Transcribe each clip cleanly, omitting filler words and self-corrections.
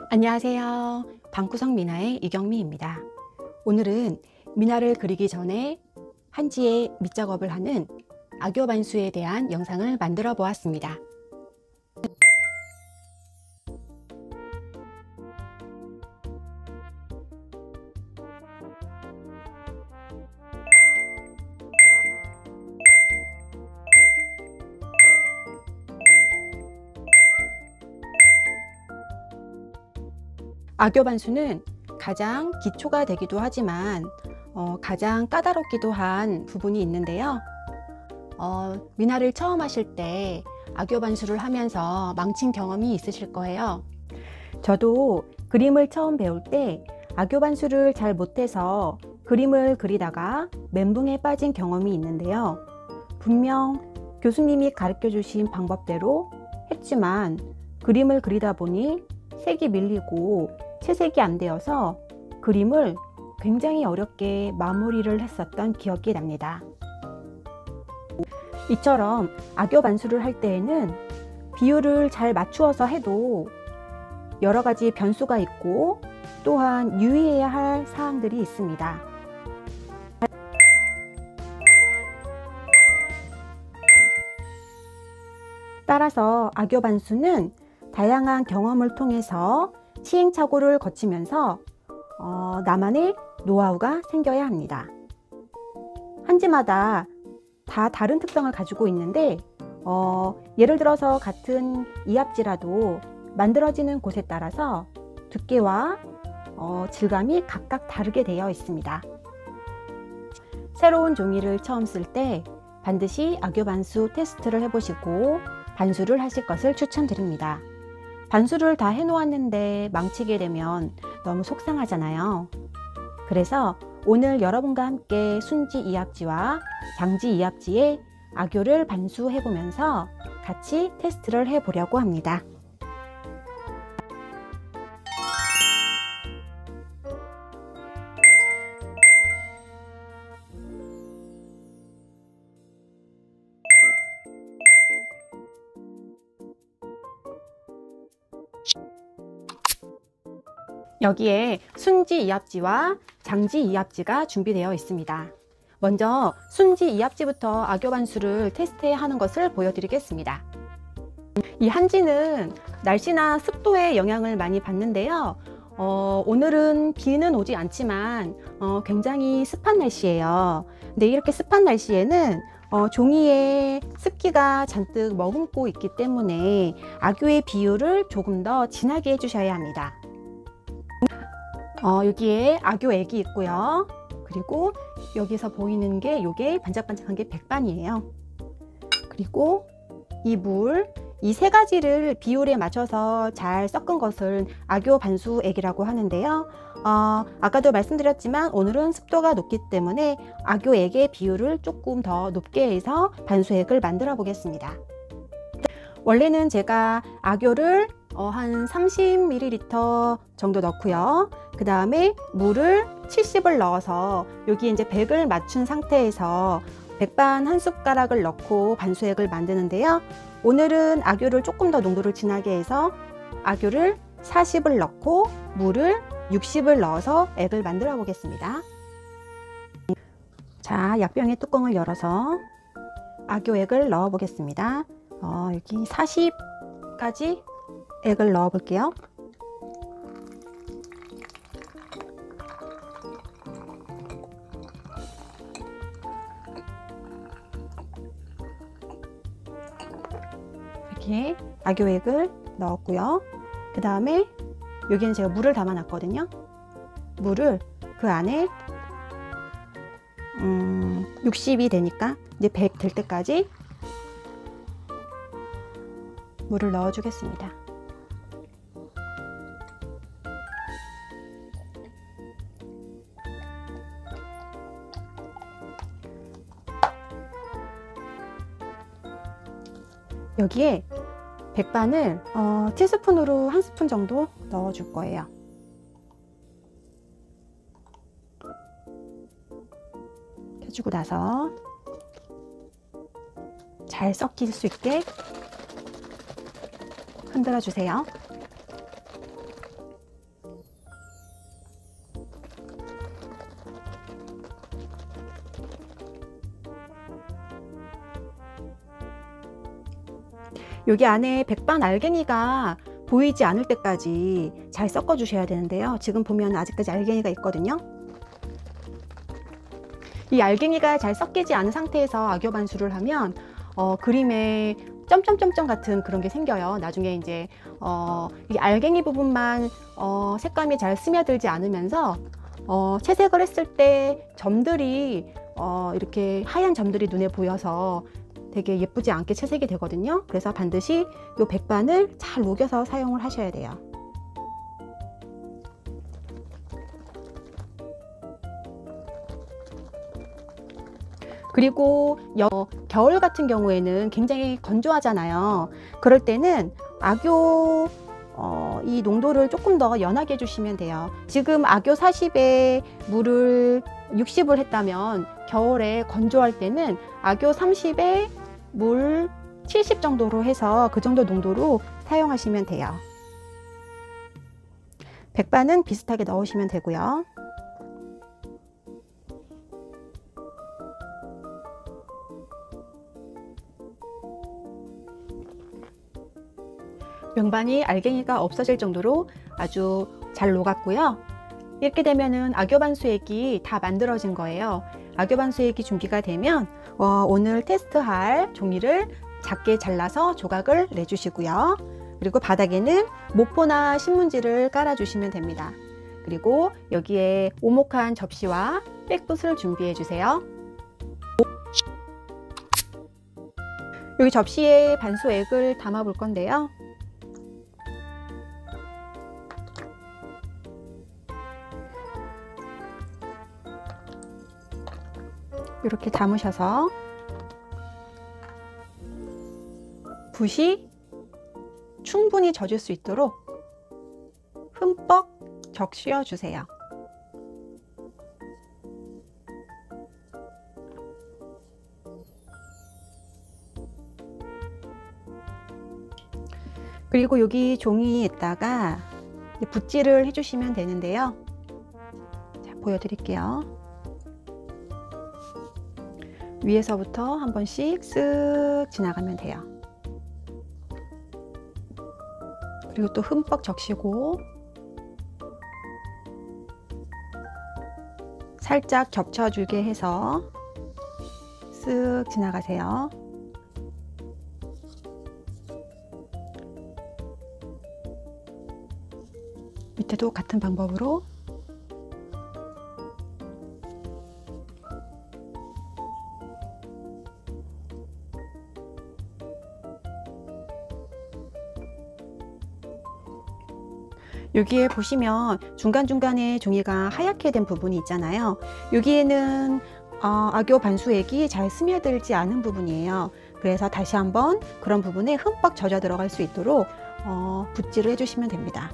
안녕하세요. 방구석 미나의 이경미입니다. 오늘은 미나를 그리기 전에 한지에 밑작업을 하는 악교 반수에 대한 영상을 만들어 보았습니다. 악교 반수는 가장 기초가 되기도 하지만 가장 까다롭기도 한 부분이 있는데요. 미나를 처음 하실 때 악교 반수를 하면서 망친 경험이 있으실 거예요. 저도 그림을 처음 배울 때 악교 반수를 잘 못해서 그림을 그리다가 멘붕에 빠진 경험이 있는데요. 분명 교수님이 가르쳐 주신 방법대로 했지만 그림을 그리다 보니 색이 밀리고 채색이 안 되어서 그림을 굉장히 어렵게 마무리를 했었던 기억이 납니다. 이처럼 악교 반수를 할 때에는 비율을 잘 맞추어서 해도 여러 가지 변수가 있고 또한 유의해야 할 사항들이 있습니다. 따라서 악교 반수는 다양한 경험을 통해서 시행착오를 거치면서 나만의 노하우가 생겨야 합니다. 한지마다 다 다른 특성을 가지고 있는데 예를 들어서 같은 이합지라도 만들어지는 곳에 따라서 두께와 질감이 각각 다르게 되어 있습니다. 새로운 종이를 처음 쓸 때 반드시 악교 반수 테스트를 해보시고 반수를 하실 것을 추천드립니다. 반수를 다 해놓았는데 망치게 되면 너무 속상하잖아요. 그래서 오늘 여러분과 함께 순지 이합지와 장지 이합지의 악교를 반수해 보면서 같이 테스트를 해 보려고 합니다. 여기에 순지 이합지와 장지 이합지가 준비되어 있습니다. 먼저 순지 이합지부터 악교 반수를 테스트해야 하는 것을 보여드리겠습니다. 이 한지는 날씨나 습도의 영향을 많이 받는데요. 오늘은 비는 오지 않지만 굉장히 습한 날씨예요. 근데 이렇게 습한 날씨에는 종이에 습기가 잔뜩 머금고 있기 때문에 악교의 비율을 조금 더 진하게 해주셔야 합니다. 여기에 악교액이 있고요. 그리고 여기서 보이는 게 요게 반짝반짝한 게 백반이에요. 그리고 이 물, 이 세 가지를 비율에 맞춰서 잘 섞은 것을 악교 반수액이라고 하는데요. 아까도 말씀드렸지만 오늘은 습도가 높기 때문에 악교액의 비율을 조금 더 높게 해서 반수액을 만들어 보겠습니다. 원래는 제가 악교를 한 30ml 정도 넣고요. 그 다음에 물을 70을 넣어서 여기 이제 100을 맞춘 상태에서 백반 한 숟가락을 넣고 반수액을 만드는데요. 오늘은 악교를 조금 더 농도를 진하게 해서 악교를 40을 넣고 물을 60을 넣어서 액을 만들어 보겠습니다. 자, 약병의 뚜껑을 열어서 악교액을 넣어 보겠습니다. 여기 40까지 액을 넣어 볼게요. 이렇게 악교액을 넣었고요. 그 다음에 여기는 제가 물을 담아 놨거든요. 물을 그 안에 60이 되니까 이제 100 될 때까지 물을 넣어 주겠습니다. 여기에 백반을 티스푼으로 한 스푼 정도 넣어 줄 거예요. 펴주고 나서 잘 섞일 수 있게 흔들어 주세요. 여기 안에 백반 알갱이가 보이지 않을 때까지 잘 섞어 주셔야 되는데요. 지금 보면 아직까지 알갱이가 있거든요. 이 알갱이가 잘 섞이지 않은 상태에서 아교 반수를 하면 그림에 점점점점 같은 그런 게 생겨요. 나중에 이제 이 알갱이 부분만 색감이 잘 스며들지 않으면서 채색을 했을 때 점들이 이렇게 하얀 점들이 눈에 보여서 되게 예쁘지 않게 채색이 되거든요. 그래서 반드시 이 백반을 잘 녹여서 사용을 하셔야 돼요. 그리고 겨울 같은 경우에는 굉장히 건조하잖아요. 그럴 때는 아교 이 농도를 조금 더 연하게 해주시면 돼요. 지금 아교 40에 물을 60을 했다면 겨울에 건조할 때는 아교 30에 물 70 정도로 해서 그 정도 농도로 사용하시면 돼요. 백반은 비슷하게 넣으시면 되고요. 명반이 알갱이가 없어질 정도로 아주 잘 녹았고요. 이렇게 되면은 아교반수액이 다 만들어진 거예요. 아교반수액이 준비가 되면 오늘 테스트할 종이를 작게 잘라서 조각을 내주시고요. 그리고 바닥에는 모포나 신문지를 깔아 주시면 됩니다. 그리고 여기에 오목한 접시와 백붓을 준비해 주세요. 여기 접시에 반수액을 담아 볼 건데요. 이렇게 담으셔서 붓이 충분히 젖을 수 있도록 흠뻑 적셔 주세요. 그리고 여기 종이에다가 붓질을 해주시면 되는데요. 자, 보여드릴게요. 위에서부터 한 번씩 쓱 지나가면 돼요. 그리고 또 흠뻑 적시고 살짝 겹쳐주게 해서 쓱 지나가세요. 밑에도 같은 방법으로 여기에 보시면 중간중간에 종이가 하얗게 된 부분이 있잖아요. 여기에는 아교 반수액이 잘 스며들지 않은 부분이에요. 그래서 다시 한번 그런 부분에 흠뻑 젖어 들어갈 수 있도록 붓질을 해주시면 됩니다.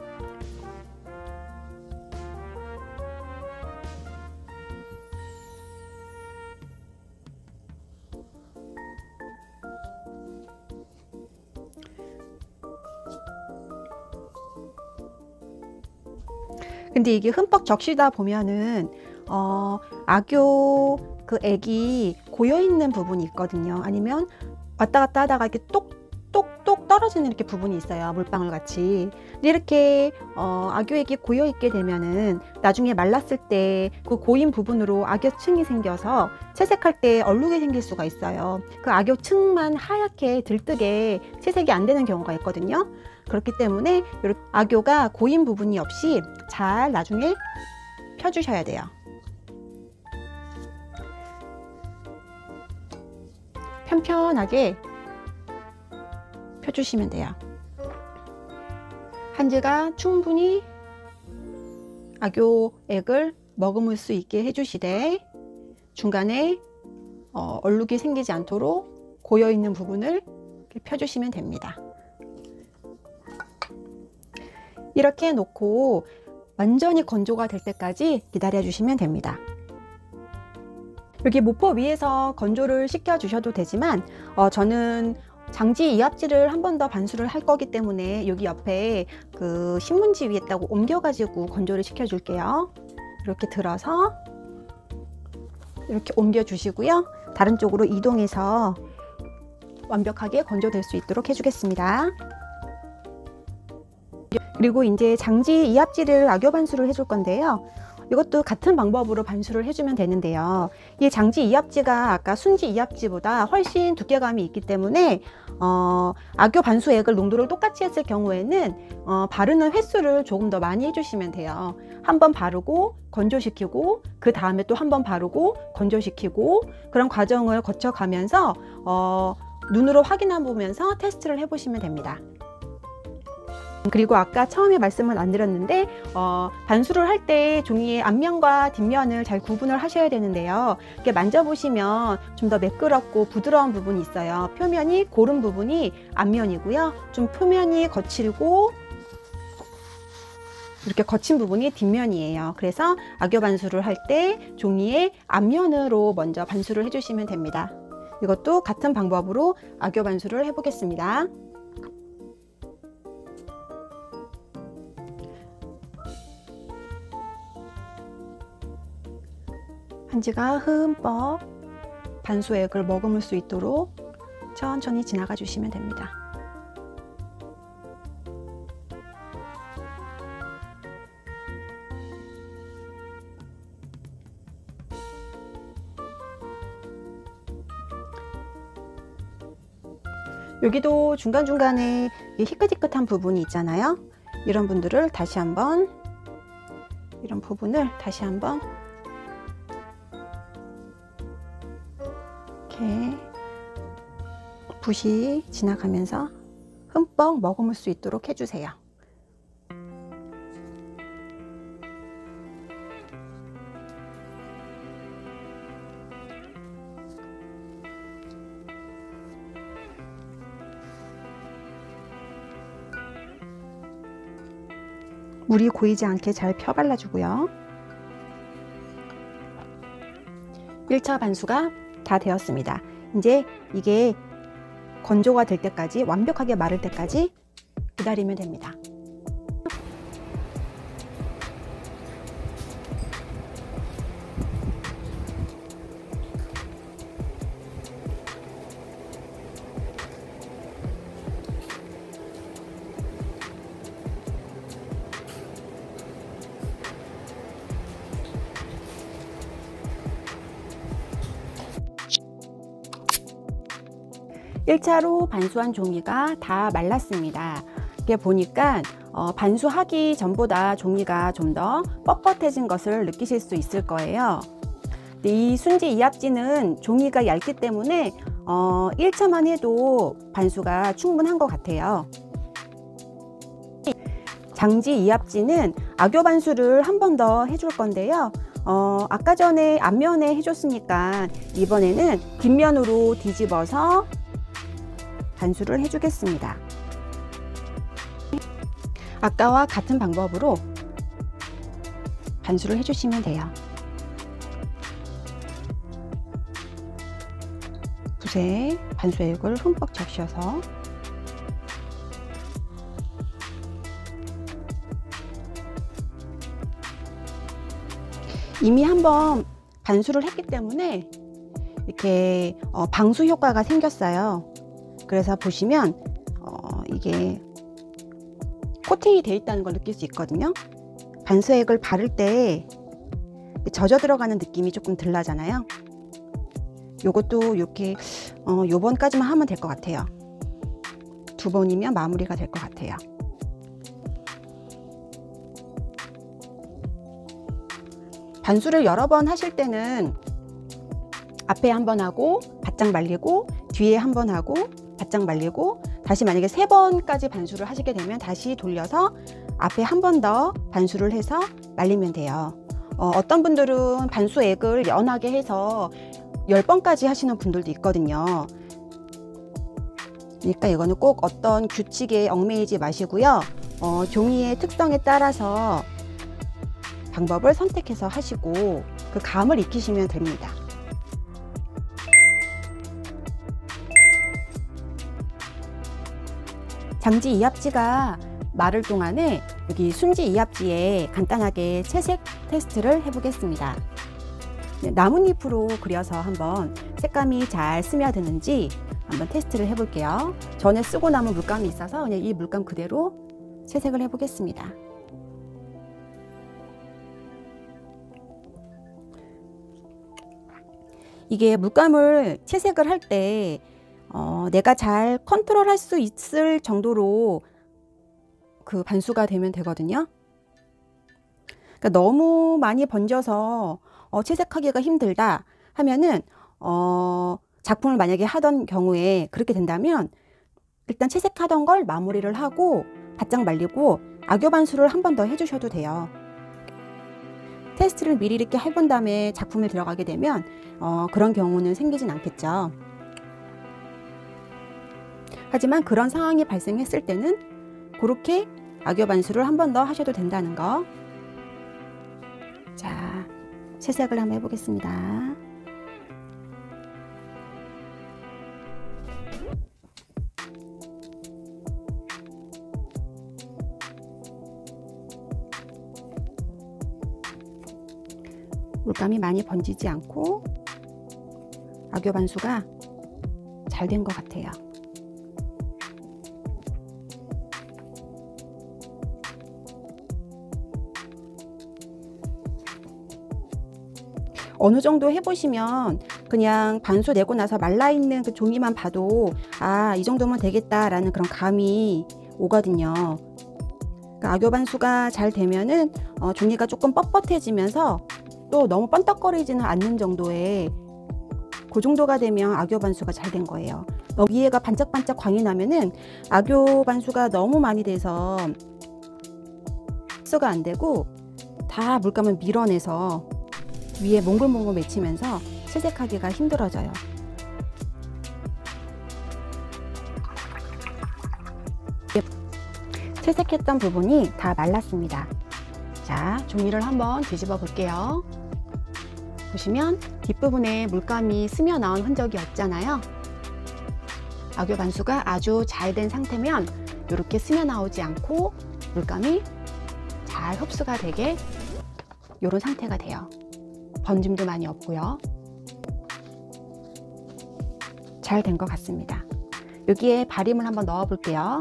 근데 이게 흠뻑 적시다 보면은 아교 그 액이 고여 있는 부분이 있거든요. 아니면 왔다 갔다 하다가 이렇게 똑똑똑 떨어지는 이렇게 부분이 있어요. 물방울 같이. 근데 이렇게 아교액이 고여 있게 되면은 나중에 말랐을 때 그 고인 부분으로 악교층이 생겨서 채색할 때 얼룩이 생길 수가 있어요. 그 악교층만 하얗게 들뜨게 채색이 안 되는 경우가 있거든요. 그렇기 때문에 이렇게 아교가 고인 부분이 없이 잘 나중에 펴주셔야 돼요. 편편하게 펴주시면 돼요. 한지가 충분히 아교액을 머금을 수 있게 해주시되 중간에 얼룩이 생기지 않도록 고여있는 부분을 이렇게 펴주시면 됩니다. 이렇게 놓고 완전히 건조가 될 때까지 기다려 주시면 됩니다. 여기 모포 위에서 건조를 시켜 주셔도 되지만 저는 장지 이압지를 한 번 더 반수를 할 거기 때문에 여기 옆에 그 신문지 위에다가 옮겨 가지고 건조를 시켜 줄게요. 이렇게 들어서 이렇게 옮겨 주시고요. 다른 쪽으로 이동해서 완벽하게 건조될 수 있도록 해주겠습니다. 그리고 이제 장지 이압지를 악교 반수를 해줄 건데요. 이것도 같은 방법으로 반수를 해주면 되는데요. 이 장지 이압지가 아까 순지 이압지보다 훨씬 두께감이 있기 때문에 악교 반수액을 농도를 똑같이 했을 경우에는 바르는 횟수를 조금 더 많이 해주시면 돼요. 한 번 바르고 건조시키고 그 다음에 또 한 번 바르고 건조시키고 그런 과정을 거쳐가면서 눈으로 확인해 보면서 테스트를 해보시면 됩니다. 그리고 아까 처음에 말씀은 안 드렸는데 반수를 할 때 종이의 앞면과 뒷면을 잘 구분을 하셔야 되는데요. 이렇게 만져보시면 좀 더 매끄럽고 부드러운 부분이 있어요. 표면이 고른 부분이 앞면이고요. 좀 표면이 거칠고 이렇게 거친 부분이 뒷면이에요. 그래서 악교 반수를 할 때 종이의 앞면으로 먼저 반수를 해주시면 됩니다. 이것도 같은 방법으로 악교 반수를 해보겠습니다. 한지가 흠뻑 반수액을 머금을 수 있도록 천천히 지나가 주시면 됩니다. 여기도 중간중간에 희끗희끗한 부분이 있잖아요. 이런 분들을 다시 한번 이런 부분을 다시 한번 이렇게 붓이 지나가면서 흠뻑 머금을 수 있도록 해주세요. 물이 고이지 않게 잘 펴 발라주고요. 1차 반수가 다 되었습니다. 이제 이게 건조가 될 때까지 완벽하게 마를 때까지 기다리면 됩니다. 일차로 반수한 종이가 다 말랐습니다. 이게 보니까 반수하기 전보다 종이가 좀 더 뻣뻣해진 것을 느끼실 수 있을 거예요. 이 순지 이압지는 종이가 얇기 때문에 1차만 해도 반수가 충분한 것 같아요. 장지 이압지는 악교 반수를 한 번 더 해줄 건데요. 아까 전에 앞면에 해줬으니까 이번에는 뒷면으로 뒤집어서 반수를 해주겠습니다. 아까와 같은 방법으로 반수를 해주시면 돼요. 붓에 반수액을 흠뻑 적셔서 이미 한번 반수를 했기 때문에 이렇게 방수 효과가 생겼어요. 그래서 보시면 이게 코팅이 되어 있다는 걸 느낄 수 있거든요. 반수액을 바를 때 젖어 들어가는 느낌이 조금 덜 나잖아요. 요것도 이렇게 요번까지만 하면 될 것 같아요. 2번이면 마무리가 될 것 같아요. 반수를 여러 번 하실 때는 앞에 한 번 하고 바짝 말리고 뒤에 한 번 하고 바짝 말리고 다시 만약에 3번까지 반수를 하시게 되면 다시 돌려서 앞에 한 번 더 반수를 해서 말리면 돼요. 어떤 분들은 반수액을 연하게 해서 10번까지 하시는 분들도 있거든요. 그러니까 이거는 꼭 어떤 규칙에 얽매이지 마시고요. 종이의 특성에 따라서 방법을 선택해서 하시고 그 감을 익히시면 됩니다. 장지 이압지가 마를 동안에 여기 순지 이압지에 간단하게 채색 테스트를 해보겠습니다. 나뭇잎으로 그려서 한번 색감이 잘 스며드는지 한번 테스트를 해볼게요. 전에 쓰고 남은 물감이 있어서 그냥 이 물감 그대로 채색을 해보겠습니다. 이게 물감을 채색을 할 때 내가 잘 컨트롤할 수 있을 정도로 그 반수가 되면 되거든요. 그러니까 너무 많이 번져서 채색하기가 힘들다 하면은 작품을 만약에 하던 경우에 그렇게 된다면 일단 채색하던 걸 마무리를 하고 바짝 말리고 악교 반수를 한 번 더 해주셔도 돼요. 테스트를 미리 이렇게 해본 다음에 작품에 들어가게 되면 그런 경우는 생기진 않겠죠. 하지만 그런 상황이 발생했을 때는 그렇게 악교 반수를 한 번 더 하셔도 된다는 거. 자, 채색을 한번 해보겠습니다. 물감이 많이 번지지 않고 악교 반수가 잘 된 것 같아요. 어느 정도 해보시면 그냥 반수 내고 나서 말라있는 그 종이만 봐도 이 정도면 되겠다라는 그런 감이 오거든요. 그러니까 악교 반수가 잘 되면은 종이가 조금 뻣뻣해지면서 또 너무 번떡거리지는 않는 정도의 그 정도가 되면 악교 반수가 잘 된 거예요. 위에가 반짝반짝 광이 나면은 악교 반수가 너무 많이 돼서 흡수가 안 되고 다 물감을 밀어내서 위에 몽글몽글 맺히면서 채색하기가 힘들어져요. 채색했던 부분이 다 말랐습니다. 자, 종이를 한번 뒤집어 볼게요. 보시면 뒷부분에 물감이 스며 나온 흔적이 없잖아요. 악교 반수가 아주 잘 된 상태면 이렇게 스며 나오지 않고 물감이 잘 흡수가 되게 이런 상태가 돼요. 번짐도 많이 없고요. 잘 된 것 같습니다. 여기에 바림을 한번 넣어 볼게요.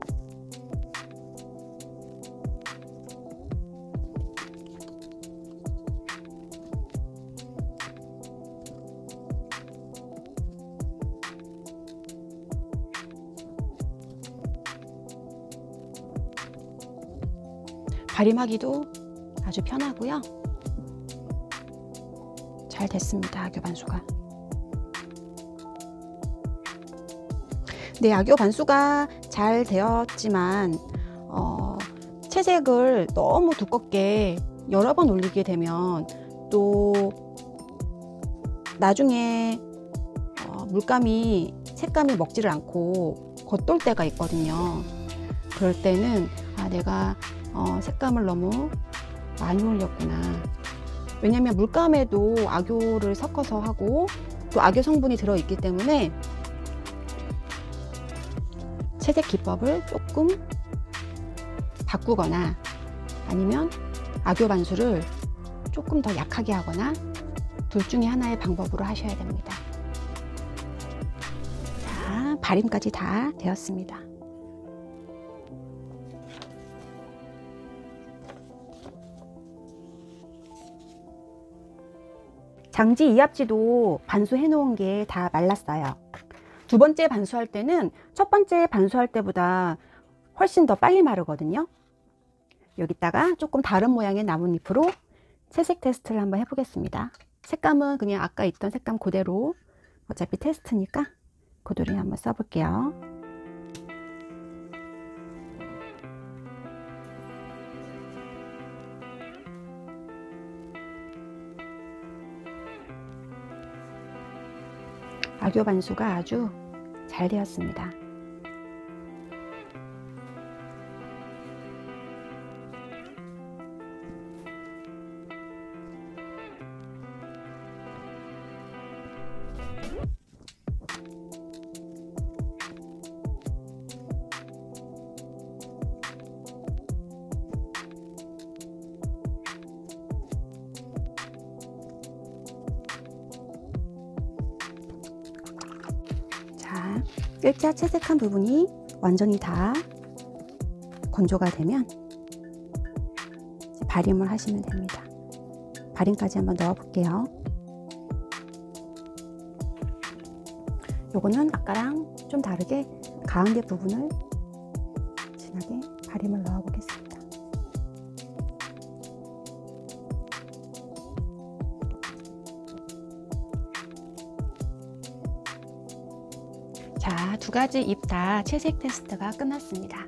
바림하기도 아주 편하고요. 잘 됐습니다. 악교 반수가. 네, 악교 반수가 잘 되었지만 채색을 너무 두껍게 여러 번 올리게 되면 또 나중에 물감이 색감이 먹지를 않고 겉돌 때가 있거든요. 그럴 때는 내가 색감을 너무 많이 올렸구나. 왜냐면 물감에도 악교를 섞어서 하고 또 악교 성분이 들어있기 때문에 채색 기법을 조금 바꾸거나 아니면 악교 반수를 조금 더 약하게 하거나 둘 중에 하나의 방법으로 하셔야 됩니다. 자, 바림까지 다 되었습니다. 장지 이압지도 반수해 놓은 게 다 말랐어요. 두 번째 반수할 때는 첫 번째 반수할 때보다 훨씬 더 빨리 마르거든요. 여기다가 조금 다른 모양의 나뭇잎으로 채색 테스트를 한번 해보겠습니다. 색감은 그냥 아까 있던 색감 그대로, 어차피 테스트니까 그대로 한번 써볼게요. 악교 반수가 아주 잘 되었습니다. 자, 일자 채색한 부분이 완전히 다 건조가 되면 이제 발림을 하시면 됩니다. 발림까지 한번 넣어 볼게요. 요거는 아까랑 좀 다르게 가운데 부분을 진하게 발림을 넣어 보겠습니다. 자, 두 가지 잎 다 채색 테스트가 끝났습니다.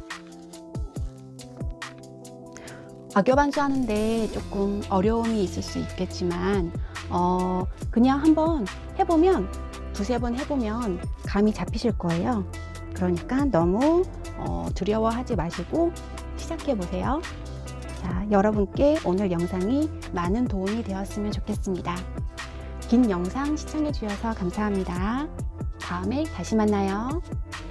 악교 반수하는데 조금 어려움이 있을 수 있겠지만 그냥 한번 해보면 두세 번 해보면 감이 잡히실 거예요. 그러니까 너무 두려워하지 마시고 시작해 보세요. 자, 여러분께 오늘 영상이 많은 도움이 되었으면 좋겠습니다. 긴 영상 시청해 주셔서 감사합니다. 다음에 다시 만나요.